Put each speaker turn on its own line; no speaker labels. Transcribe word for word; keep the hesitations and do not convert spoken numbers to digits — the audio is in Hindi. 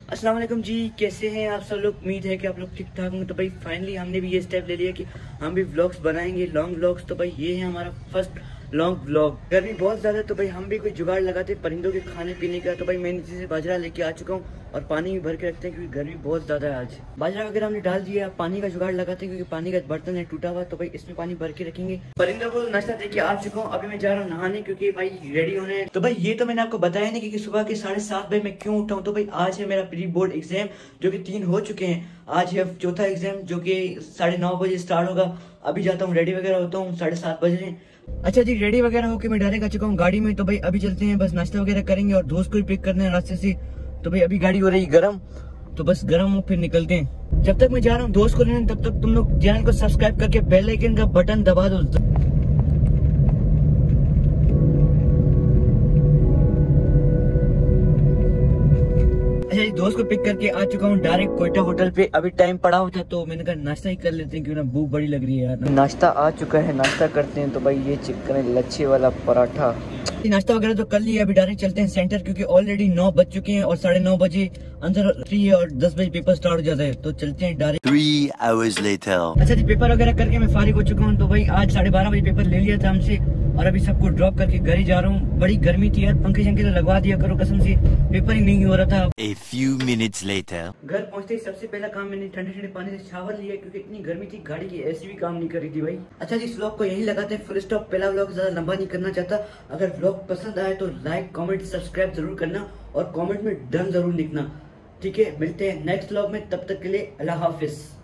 अस्सलाम वालेकुम जी, कैसे हैं आप सब लोग। उम्मीद है कि आप लोग ठीक ठाक होंगे। तो भाई फाइनली हमने भी ये स्टेप ले लिया कि हम भी व्लॉग्स बनाएंगे, लॉन्ग व्लॉग्स। तो भाई ये है हमारा फर्स्ट लॉन्ग व्लॉग। गर्मी बहुत ज्यादा है तो भाई हम भी कोई जुगाड़ लगाते परिंदों के खाने पीने का। तो भाई मैं नीचे से बाजरा लेके आ चुका हूँ और पानी भी भर के रखते हैं क्योंकि गर्मी बहुत ज्यादा है आज। बाजरा वगैरह हमने डाल दिया, पानी का जुगाड़ लगाते हैं क्योंकि पानी का बर्तन है टूटा हुआ। तो भाई इसमें पानी भर के रखेंगे। परिंदों को नाश्ता देके आ चुका हूँ, अभी मैं जा रहा हूँ नहाने क्योंकि भाई रेडी होने। तो भाई ये तो मैंने आपको बताया नहीं कि सुबह के साढ़े सात बजे मैं क्यों उठा हूँ। तो भाई आज है मेरा प्री बोर्ड एग्जाम जो कि तीन हो चुके हैं। आज है चौथा एग्जाम जो कि साढ़े नौ बजे स्टार्ट होगा। अभी जाता हूँ रेडी वगैरह होता हूँ, साढ़े सात बजे। अच्छा जी, रेडी वगैरह होके मैं डायरेक्ट आ चुका हूँ गाड़ी में। तो भाई अभी चलते हैं, बस नाश्ता वगैरह करेंगे और दोस्त को भी पिक करना है रास्ते से। तो भाई अभी गाड़ी हो रही गर्म, तो बस गर्म हो फिर निकलते हैं। जब तक मैं जा रहा हूँ दोस्त को लेने, तब तक तुम लोग चैनल को सब्सक्राइब करके बेल आइकन का बटन दबा दो। अच्छा जी, दोस्त को पिक करके आ चुका हूँ डायरेक्ट कोयटा होटल पे। अभी टाइम पड़ा हुआ था तो मैंने कहा नाश्ता ही कर लेते हैं क्यों ना, भूख बड़ी लग रही है यार। नाश्ता आ चुका है, नाश्ता करते हैं। तो भाई ये चिकन लच्छे वाला पराठा, नाश्ता वगैरह तो कर लिया। अभी डायरेक्ट चलते हैं सेंटर क्योंकि ऑलरेडी नौ बज चुके हैं और साढ़े नौ बजे अंदर फ्री है और दस बजे पेपर स्टार्ट हो जाता है। तो चलते हैं डायरेक्ट।
Three hours later.
अच्छा जी, पेपर वगैरह करके मैं फारिग हो चुका हूँ। तो भाई आज साढ़े बारह बजे पेपर ले लिया था हमसे और अभी सबको ड्रॉप करके घर ही जा रहा हूँ। बड़ी गर्मी थी यार, पंखे शंखे तो लगवा दिया करो कसम से, पेपर ही नहीं हो रहा था।
A few minutes later.
घर पहुंचते ही सबसे पहला काम मैंने ठंडे ठंडे पानी से शावर लिया क्योंकि इतनी गर्मी थी, गाड़ी की एसी भी काम नहीं कर रही थी भाई। अच्छा जी, इस व्लॉग को यही लगाते हैं फुल स्टॉप। पहला व्लॉग ज्यादा लंबा नहीं करना चाहता। अगर व्लॉग पसंद आए तो लाइक कमेंट सब्सक्राइब जरूर करना और कमेंट में डन जरूर लिखना। ठीक है, मिलते हैं नेक्स्ट व्लॉग में, तब तक के लिए अल्लाह हाफिज।